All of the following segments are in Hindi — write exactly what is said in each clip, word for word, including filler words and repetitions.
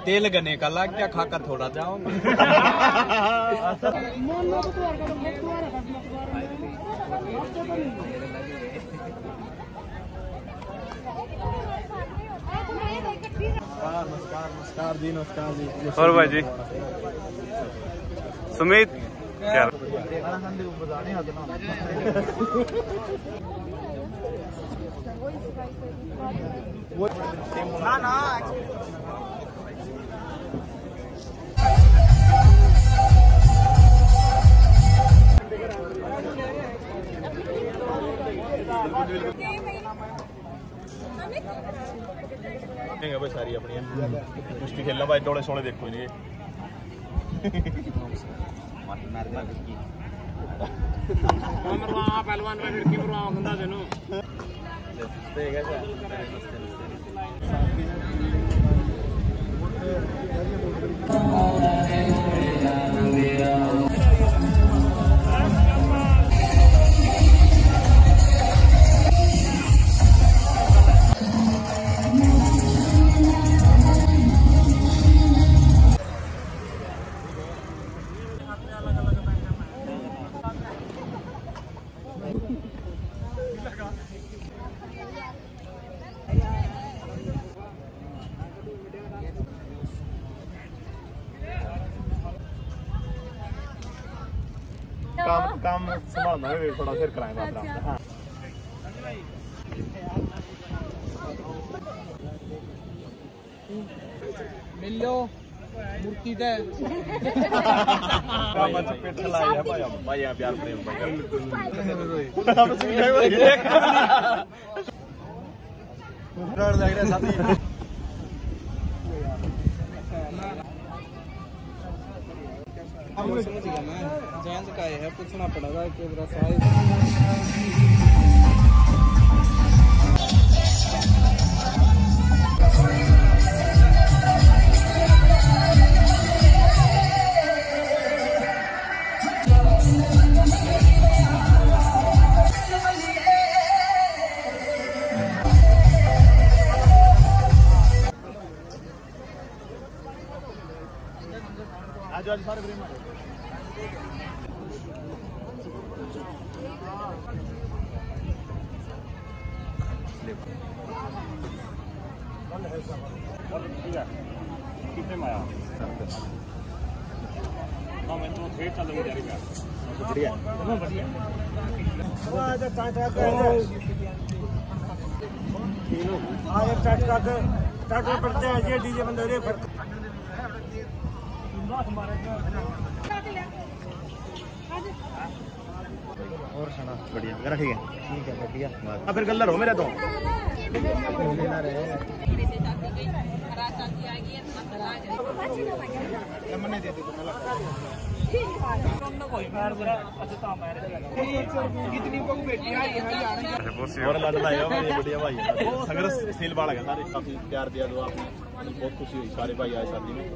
तेल गने का लग क्या खाकर थोड़ा जाऊंगा। नमस्कार नमस्कार जी नमस्कार जी। और भाई जी सुमित क्या ना ना भाई सारी अपनी कुश्ती खेलना भाई डोले सोले देखो नहीं पहलवान में फिर काम काम संभालना है थोड़ा फिर कराएंगे अपना। मिलो मूर्ति दे काम पेट चलाया है भाई भाई यहाँ प्यार प्रेम भाई लग रहा साथी समझ गया मैं जेंट्स का है पूछना पड़ेगा कि मेरा साइज आज आज सारे प्रेम कितने में आया हाँ मैं तो खेत चल रही है बढ़िया बढ़िया आज स्टार्ट कर स्टार्ट करते हैं ये डीजे बंदे रे और सुना बढ़िया मेरा ठीक है ठीक है बढ़िया अब फिर गल्लर हो मेरा तो संघर्ष सील बाढ़ गया सारे काफी प्यार दिया दो आपने बहुत खुशी हुई सारे भाई आए शादी में।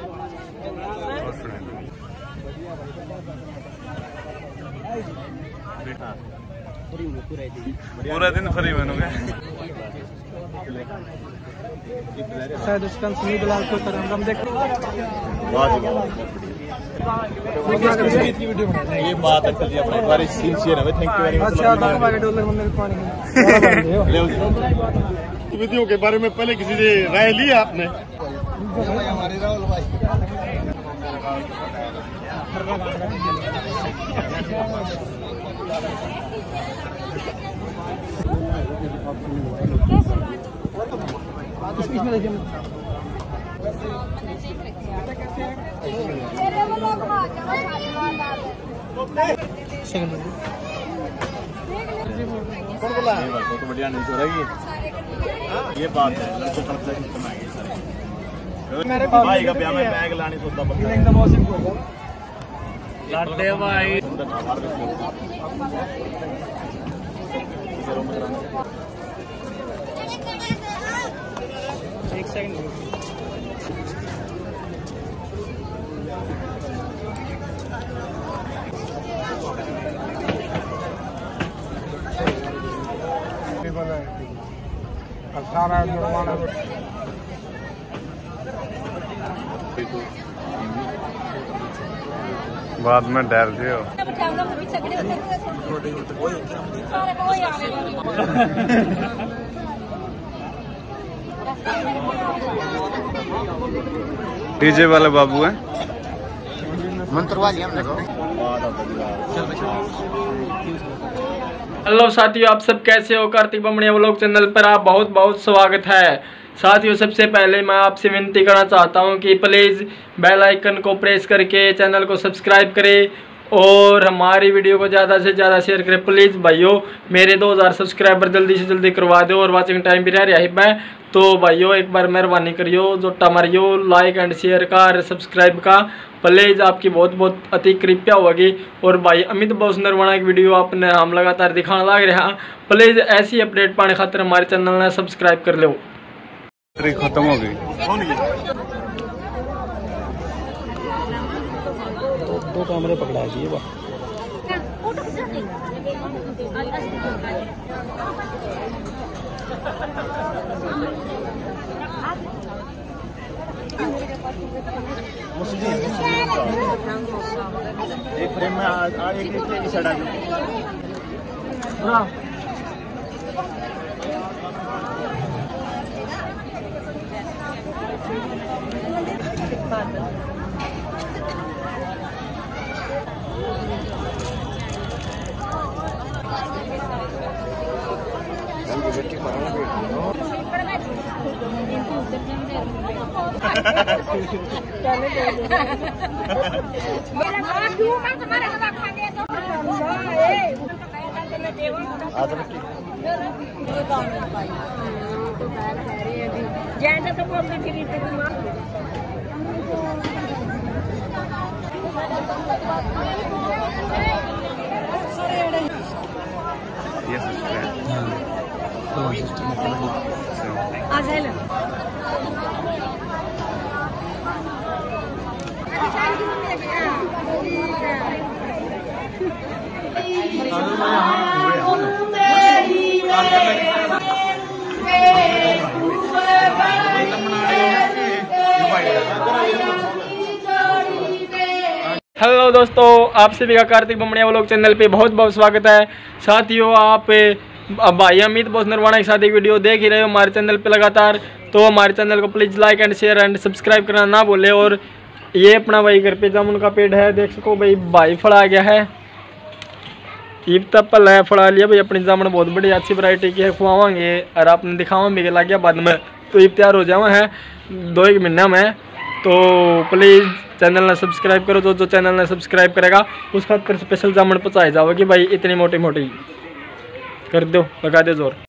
पूरा दिन फ्री बनोगे शायद उसका सुनील दलाल को हम देख ये बात अक्ल जी अपने बारे सिंसियर है थैंक यू वेरी मच। अच्छा दागा डॉलर में पानी विधियों के बारे में पहले किसी ने राय ली आपने? हमारे राहुल भाई इसमें देखिए सेकंड कौन बोला है भाई तो बढ़िया नहीं हो रही ये बात है लड़कों का सिस्टम है सर मेरे भाई का ब्याह में बैग लाने सोचता बंदा एकदम मौसम को लाडे भाई एक सेकंड सारा जुर्माना बाद में डर जियो। डीजे वाले बाबू हैं। हेलो साथियों, आप सब कैसे हो? कार्तिक बमड़िया व्लॉग चैनल पर आप बहुत बहुत स्वागत है। साथियों, सबसे पहले मैं आपसे विनती करना चाहता हूं कि प्लीज़ बेल आइकन को प्रेस करके चैनल को सब्सक्राइब करें और हमारी वीडियो को ज़्यादा से ज़्यादा शेयर करें। प्लीज़ भाइयों, मेरे दो हज़ार सब्सक्राइबर जल्दी से जल्दी करवा दो और वाचिंग टाइम भी रह रहा है मैं, तो भाइयों एक बार मेहरबानी करियो, जोटा मारियो लाइक एंड शेयर का और सब्सक्राइब का, प्लीज़ आपकी बहुत बहुत अति कृपया होगी। और भाई अमित बॉस नरवाना की वीडियो आपने हम लगातार दिखाने लग रहा, प्लीज़ ऐसी अपडेट पाने खातिर हमारे चैनल ने सब्सक्राइब कर लो। खत्म हो गई। दो, दो कैमरे पकड़ा दिए बा। एक फ्रेम में आ एक एक साइड आ हेलो दोस्तों, आप सभी का कार्तिक बमड़िया व्लॉग चैनल पे बहुत बहुत स्वागत है। साथियों, आप भाई अमित बॉस नरवाना के साथ एक वीडियो देख ही रहे हो हमारे चैनल पे लगातार, तो हमारे चैनल को please like and share and subscribe करना ना भूले। और ये अपना भाई घर पे जामुन का पेड़ है, देख सको भाई भाई फल आ गया है, ईब तक पल है, फड़ा लिया भाई। अपनी जामुन बहुत बड़ी अच्छी वैरायटी की है, खुआवांगे और आपने दिखावा भी लग गया बाद में, तो ईब तैयार हो जावा है दो एक महीना में। तो प्लीज़ चैनल ने सब्सक्राइब करो, जो जो चैनल ने सब्सक्राइब करेगा उस खातर स्पेशल जामुन पहुँचाए जाओगे भाई, इतनी मोटी मोटी कर दो, लगा दो जोर।